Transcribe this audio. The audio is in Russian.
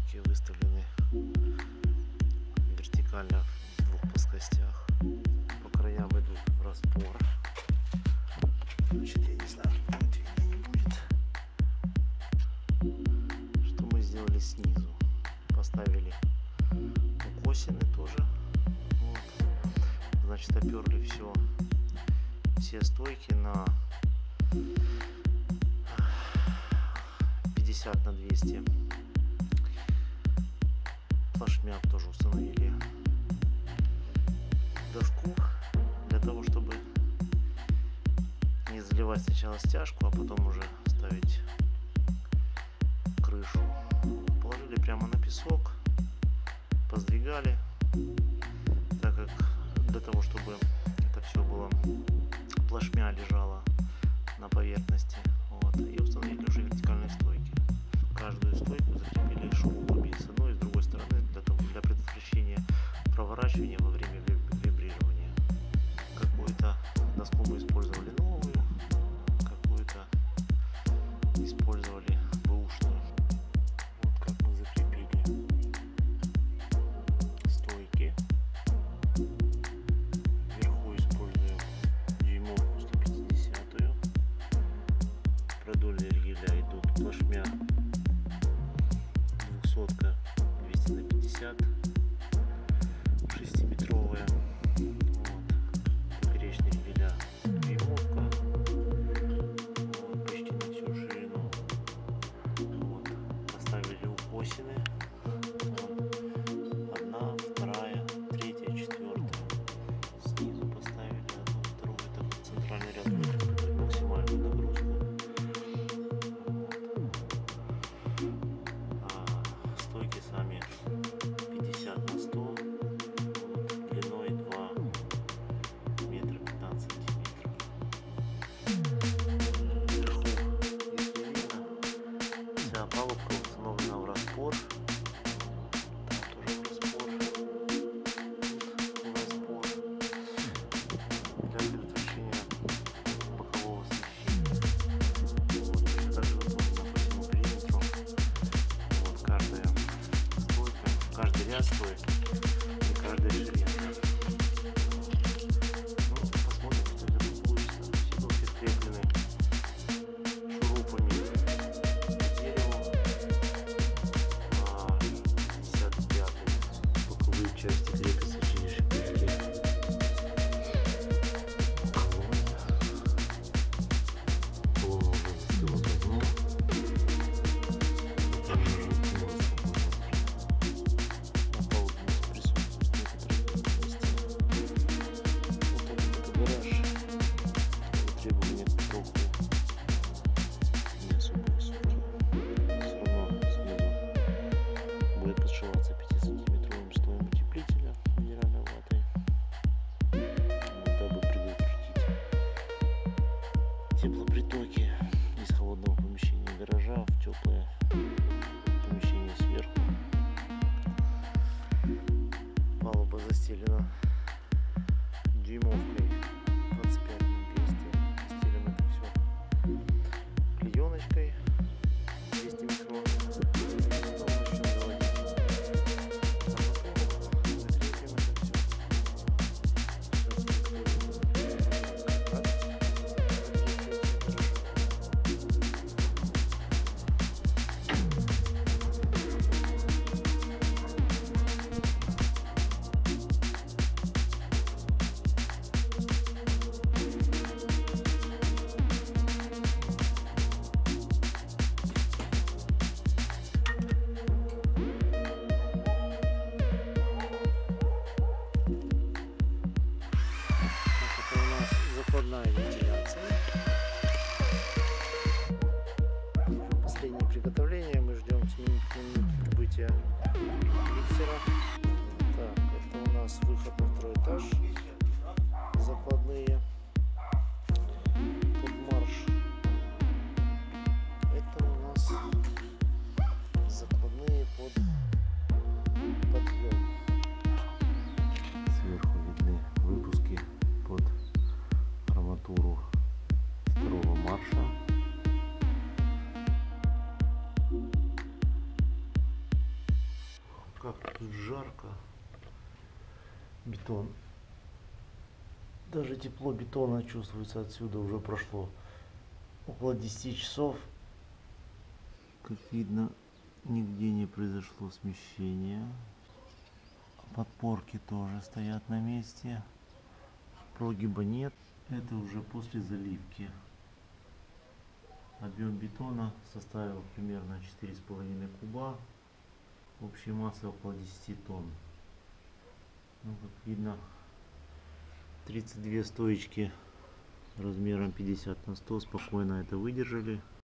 стойки выставлены вертикально в двух плоскостях. По краям идут в распор. Значит, я не знаю, будет видно, не будет. Что мы сделали снизу? Поставили укосины тоже. Вот. Значит, оперли все стойки на 50 на 200. Плашмя тоже установили доску для того, чтобы не заливать сначала стяжку, а потом уже ставить крышу. Положили прямо на песок, поздвигали, так как для того, чтобы это все было плашмя лежало на поверхности. Вот, и установили уже вертикальные стойки. Каждую стойку закрепили шурупами с одной и с другой стороны для предотвращения проворачивания во время вибрирования. Какую-то доску мы использовали новую, какую-то использовали бэушную. Вот как мы закрепили стойки. Вверху используем дюймовку 150-ю. Продольные ригеля идут плашмя 200-ка 200 на 50, 6-метровая. Вот. Поперечные ригеля дюймовка, вот, почти на всю ширину. Вот. Поставили укосины. Вот. Одна, вторая, третья, четвертая. Снизу поставили одну, вторую. Это центральный ряд будет максимальную нагрузку. Стойки сами 50 на 100, вот, длиной 2 метра 15 сантиметров. Вверху, если видно, вся опалубка установлена в распор. Там тоже в распор. Для предотвращения бокового смещения. Вот, также выполнено по всему периметру. Вот, каждый ряд стоек и каждая ширина. Ну, посмотрим, что это получится. Все доски скреплены шурупами к дереву, а 55-й боковые части крепятся через шпили. Колонна уже застыла давно. Подшиваться 5-сантиметровым слоем утеплителя минеральной ватой, дабы предотвратить теплопритоки из холодного помещения гаража в теплое помещение сверху. Палуба застелена дюймовкой 25 на 200. Стелим это все клееночкой 200 микрон. Закладная вентиляция. Последнее приготовление. Мы ждем с минут прибытия миксера. Так, это у нас выход на второй этаж. Закладные под марш. Это у нас закладные под подъем. Сверху видны выпуски под арматуру второго марша. Как тут жарко. Бетон. Даже тепло бетона чувствуется отсюда. Уже прошло около 10 часов. Как видно, нигде не произошло смещения. Подпорки тоже стоят на месте. Прогиба нет. Это уже после заливки. Объем бетона составил примерно 4,5 куба. Общей массы около 10 тонн. Ну, как видно, 32 стоечки размером 50 на 100 спокойно это выдержали.